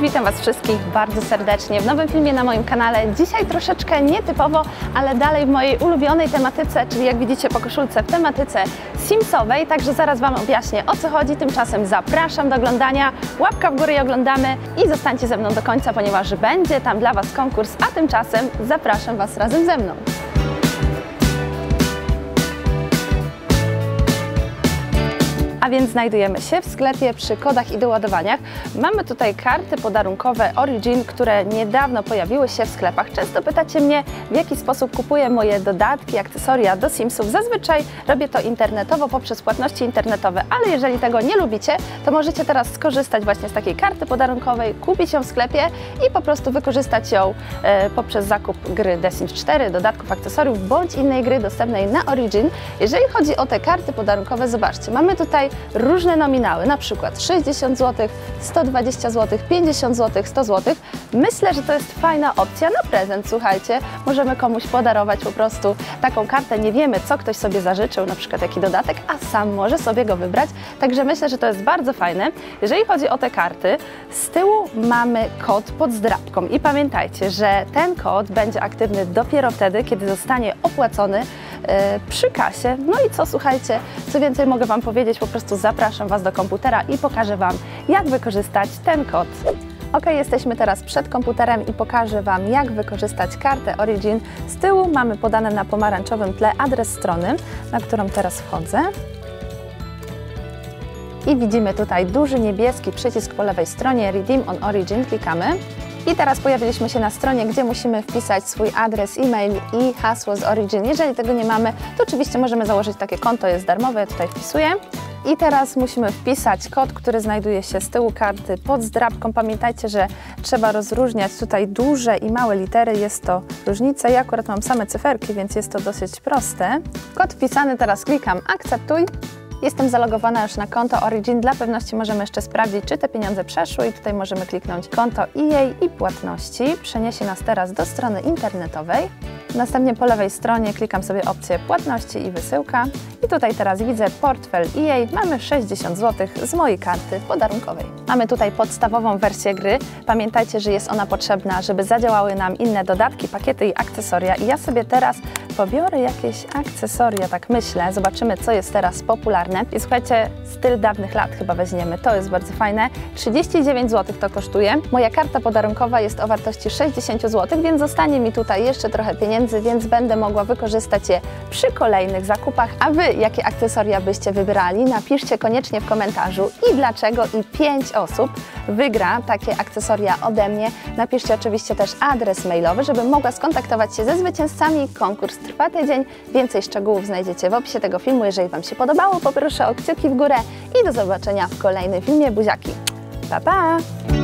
witam Was wszystkich bardzo serdecznie w nowym filmie na moim kanale. Dzisiaj troszeczkę nietypowo, ale dalej w mojej ulubionej tematyce, czyli jak widzicie po koszulce w tematyce simsowej, także zaraz Wam objaśnię, o co chodzi. Tymczasem zapraszam do oglądania, łapka w górę i oglądamy i zostańcie ze mną do końca, ponieważ będzie tam dla Was konkurs, a tymczasem zapraszam Was razem ze mną. A więc znajdujemy się w sklepie przy kodach i doładowaniach. Mamy tutaj karty podarunkowe Origin, które niedawno pojawiły się w sklepach. Często pytacie mnie, w jaki sposób kupuję moje dodatki, akcesoria do Simsów. Zazwyczaj robię to internetowo poprzez płatności internetowe, ale jeżeli tego nie lubicie, to możecie teraz skorzystać właśnie z takiej karty podarunkowej, kupić ją w sklepie i po prostu wykorzystać ją poprzez zakup gry The Sims 4, dodatków, akcesoriów bądź innej gry dostępnej na Origin. Jeżeli chodzi o te karty podarunkowe, zobaczcie, mamy tutaj różne nominały, na przykład 60 zł, 120 zł, 50 zł, 100 zł. Myślę, że to jest fajna opcja na prezent, słuchajcie. Możemy komuś podarować po prostu taką kartę, nie wiemy, co ktoś sobie zażyczył, na przykład jaki dodatek, a sam może sobie go wybrać. Także myślę, że to jest bardzo fajne. Jeżeli chodzi o te karty, z tyłu mamy kod pod zdrabką i pamiętajcie, że ten kod będzie aktywny dopiero wtedy, kiedy zostanie opłacony przy kasie. No i co, słuchajcie, co więcej mogę Wam powiedzieć, po prostu zapraszam Was do komputera i pokażę Wam, jak wykorzystać ten kod. Ok, jesteśmy teraz przed komputerem i pokażę Wam, jak wykorzystać kartę Origin. Z tyłu mamy podane na pomarańczowym tle adres strony, na którą teraz wchodzę. I widzimy tutaj duży niebieski przycisk po lewej stronie Redeem on Origin, klikamy. I teraz pojawiliśmy się na stronie, gdzie musimy wpisać swój adres e-mail i hasło z Origin. Jeżeli tego nie mamy, to oczywiście możemy założyć takie konto, jest darmowe, ja tutaj wpisuję. I teraz musimy wpisać kod, który znajduje się z tyłu karty pod zdrabką. Pamiętajcie, że trzeba rozróżniać tutaj duże i małe litery, jest to różnica. Ja akurat mam same cyferki, więc jest to dosyć proste. Kod wpisany, teraz klikam akceptuj. Jestem zalogowana już na konto Origin. Dla pewności możemy jeszcze sprawdzić, czy te pieniądze przeszły i tutaj możemy kliknąć konto EA i płatności. Przeniesie nas teraz do strony internetowej. Następnie po lewej stronie klikam sobie opcję płatności i wysyłka. I tutaj teraz widzę portfel EA. Mamy 60 zł z mojej karty podarunkowej. Mamy tutaj podstawową wersję gry. Pamiętajcie, że jest ona potrzebna, żeby zadziałały nam inne dodatki, pakiety i akcesoria. I ja sobie teraz pobiorę jakieś akcesoria, tak myślę. Zobaczymy, co jest teraz popularne. I słuchajcie, styl dawnych lat chyba weźmiemy. To jest bardzo fajne. 39 zł to kosztuje. Moja karta podarunkowa jest o wartości 60 zł, więc zostanie mi tutaj jeszcze trochę pieniędzy, więc będę mogła wykorzystać je przy kolejnych zakupach. A Wy jakie akcesoria byście wybrali? Napiszcie koniecznie w komentarzu i dlaczego, i 5 osób wygra takie akcesoria ode mnie. Napiszcie oczywiście też adres mailowy, żebym mogła skontaktować się ze zwycięzcami. Konkurs trwa tydzień. Więcej szczegółów znajdziecie w opisie tego filmu. Jeżeli Wam się podobało, poproszę o kciuki w górę i do zobaczenia w kolejnym filmie. Buziaki! Pa, pa!